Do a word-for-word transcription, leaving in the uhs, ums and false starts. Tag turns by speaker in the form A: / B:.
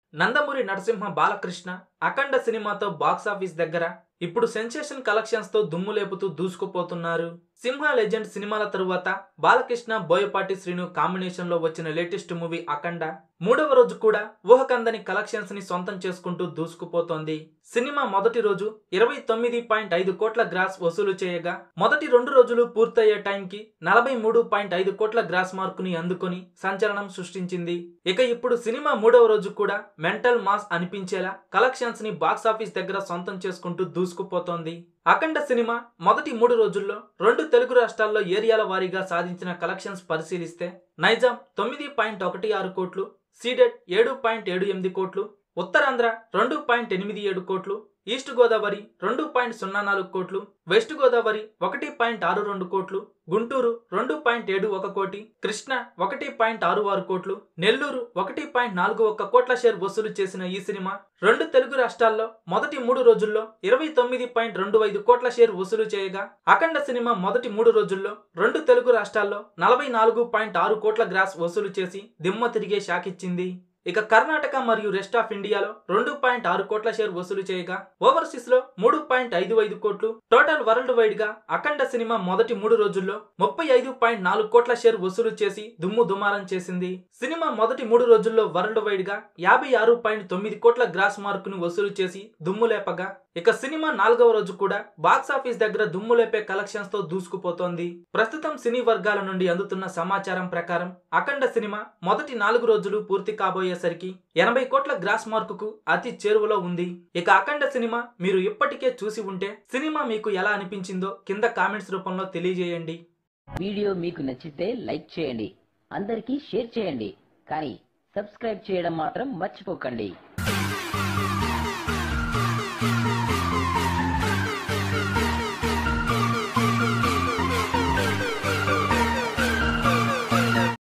A: నందమూరి నరసింహ బాలకృష్ణ అఖండ సినిమాతో బాక్సాఫీస్ దగ్గర ఇప్పుడు సెన్సేషన్ కలెక్షన్స్ తో దుమ్ము లేపుతూ దూసుకుపోతున్నారు. సింహ లెజెండ్ సినిమాల తరువాత బాలకృష్ణ బోయపాటి శ్రీను కాంబినేషన్ లో వచ్చిన లేటెస్ట్ మూవీ అఖండ మూడవ రోజు కూడా ఊహకందని కలెక్షన్స్ ని సొంతం చేసుకుంటూ దూసుకుపోతోంది. సినిమా మొదటి రోజు ఇరవై తొమ్మిది పాయింట్ ఐదు కోట్ల గ్రాస్ వసూలు చేయగా మొదటి రెండు రోజులు పూర్తయ్యే టైంకి నలభై మూడు పాయింట్ ఐదు కోట్ల గ్రాస్ మార్కుని అందుకొని సంచలనం సృష్టించింది. ఇక ఇప్పుడు సినిమా మూడవ రోజు కూడా మెంటల్ మాస్ అనిపించేలా కలెక్షన్స్ ని బాక్సాఫీస్ దగ్గర సొంతం చేసుకుంటూ దూసుకుపోతోంది. అఖండ సినిమా మొదటి మూడు రోజుల్లో రెండు తెలుగు రాష్ట్రాల్లో ఏరియాల వారీగా సాధించిన కలెక్షన్స్ పరిశీలిస్తే నైజాం తొమ్మిది పాయింట్ ఒకటి ఆరు కోట్లు, సీడెడ్ ఏడు పాయింట్ ఏడు ఎనిమిది కోట్లు, ఉత్తరాంధ్ర రెండు పాయింట్ ఎనిమిది ఏడు కోట్లు, ఈస్ట్ గోదావరి రెండు పాయింట్ సున్నా నాలుగు కోట్లు, వెస్ట్ గోదావరి ఒకటి పాయింట్ ఆరు రెండు కోట్లు, గుంటూరు రెండు పాయింట్ ఏడు ఒక కోటి, కృష్ణ ఒకటి పాయింట్ ఆరు ఆరు కోట్లు, నెల్లూరు ఒకటి పాయింట్ నాలుగు ఒక్క కోట్ల షేర్ వసూలు చేసిన ఈ సినిమా రెండు తెలుగు రాష్ట్రాల్లో మొదటి మూడు రోజుల్లో ఇరవై తొమ్మిది పాయింట్ రెండు ఐదు కోట్ల షేర్ వసూలు చేయగా అఖండ సినిమా మొదటి మూడు రోజుల్లో రెండు తెలుగు రాష్ట్రాల్లో నలభై నాలుగు పాయింట్ ఆరు కోట్ల గ్రాస్ వసూలు చేసి దిమ్మ తిరిగే షాక్ ఇచ్చింది. ఇక కర్ణాటక మరియు రెస్ట్ ఆఫ్ ఇండియాలో రెండు పాయింట్ ఆరు కోట్ల షేర్ వసూలు చేయగా ఓవర్సీస్ లో మూడు పాయింట్ ఐదు ఐదు కోట్లు, టోటల్ వరల్డ్ వైడ్ గా అఖండ సినిమా మొదటి మూడు రోజుల్లో ముప్పై ఐదు పాయింట్ నాలుగు కోట్ల షేర్ వసూలు చేసి దుమ్ము దుమారం చేసింది. సినిమా మొదటి మూడు రోజుల్లో వరల్డ్ వైడ్ గా యాభై ఆరు పాయింట్ తొమ్మిది కోట్ల గ్రాస్ మార్కును వసూలు చేసి దుమ్ము లేపగా ఇక సినిమా నాలుగవ రోజు కూడా బాక్సాఫీస్ దగ్గర దుమ్ము లేపే కలెక్షన్స్ తో దూసుకుపోతోంది. ప్రస్తుతం సినీ వర్గాల నుండి అందుతున్న సమాచారం ప్రకారం అఖండ సినిమా మొదటి నాలుగు రోజులు పూర్తి కాబోయేసరికి ఎనభై కోట్ల గ్రాస్ మార్కుకు అతి చేరువలో ఉంది. ఇక అఖండ సినిమా మీరు ఇప్పటికే చూసి ఉంటే సినిమా మీకు ఎలా అనిపించిందో కింద కామెంట్స్ రూపంలో తెలియజేయండి.
B: వీడియో మీకు నచ్చితే లైక్ చేయండి, అందరికీ షేర్ చేయండి, కానీ సబ్స్క్రైబ్ చేయడం మాత్రం మర్చిపోకండి.